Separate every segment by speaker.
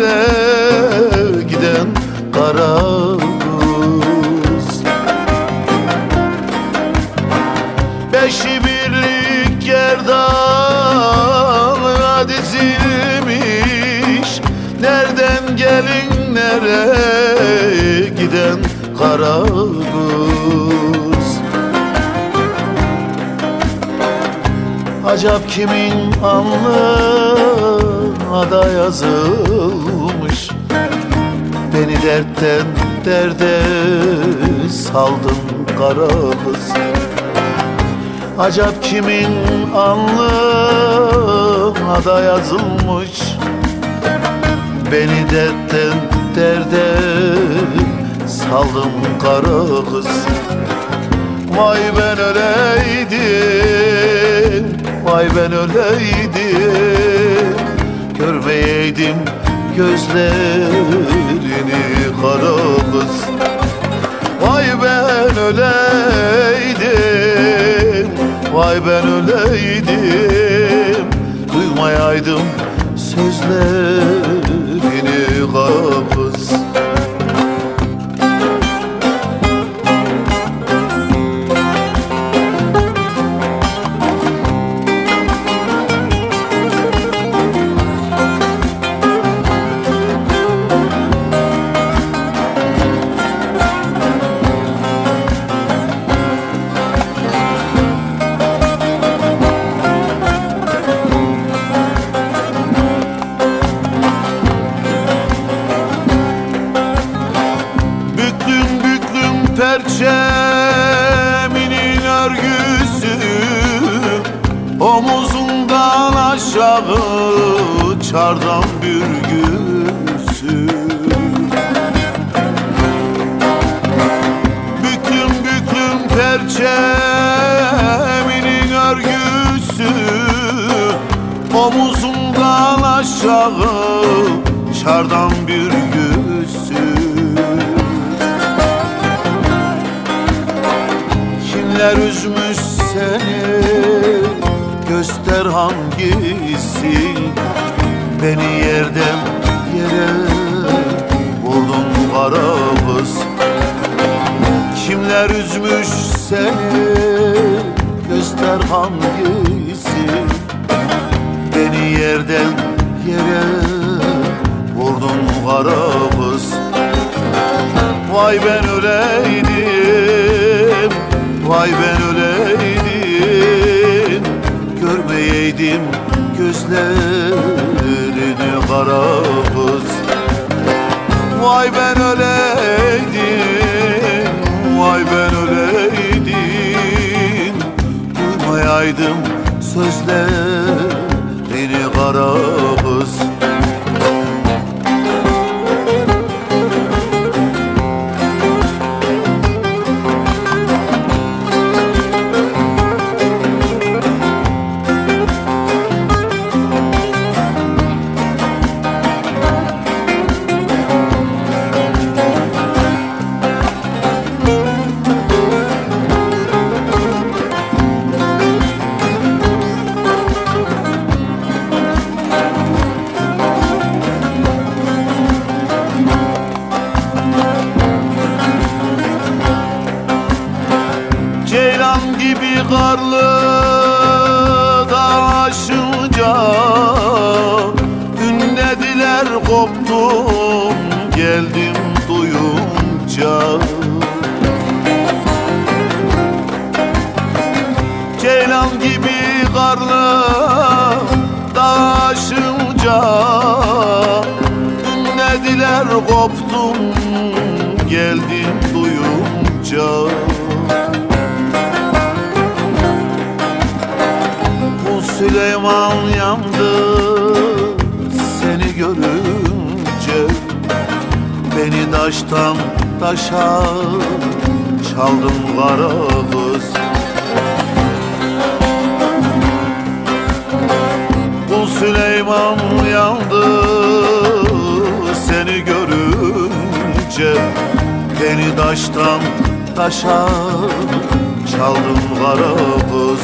Speaker 1: nereye giden kara kız. Beşi birlik gerdan dizilmiş, nereden gelin nereye giden kara kız. Acap kimin alnına da yazılmış, beni dertten derde saldın kara kız. Acap kimin alnına da yazılmış, beni dertten derde saldım kara kız. Vay ben öleydim, vay ben öleydim, görmeyeydim gözlerini kara kız. Vay ben öleydim, vay ben öleydim, duymayaydım sözlerini kara kız. Perçeminin örgüsü omuzundan aşağı çardan bürgüsü. Büklüm büklüm perçeminin örgüsü omuzundan aşağı çardan bürgüsü. Kimler üzmüş seni, göster hangisi, beni yerden yere vurdun kara kız. Kimler üzmüş seni, göster hangisi, beni yerden yere vurdun kara kız. Vay ben öleydim, vay ben öleydim, görmeyeydim gözlerini kara kız. Vay ben öleydim, vay ben öleydim, duymayaydım sözlerini kara kız. Ceylan gibi karlı dağ aşınca ünlediler koptum geldim duyunca. Ceylan gibi karlı dağ aşınca ünlediler koptum geldim duyunca. Süleyman yandı seni görünce, beni taştan taşa çaldın kara kız. Bu Süleyman yandı seni görünce, beni taştan taşa çaldın kara kız.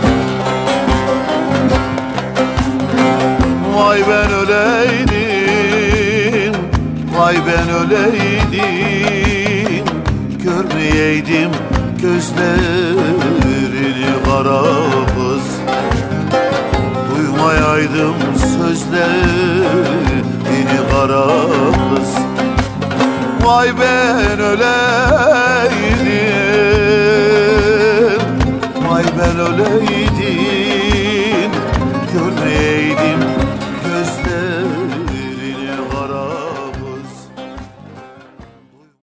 Speaker 1: Vay ben öleydim, ben öleydim, görmeyeydim gözlerini kara kız. Duymayaydım sözlerini kara kız. Vay ben öleydim, vay ben öleydim,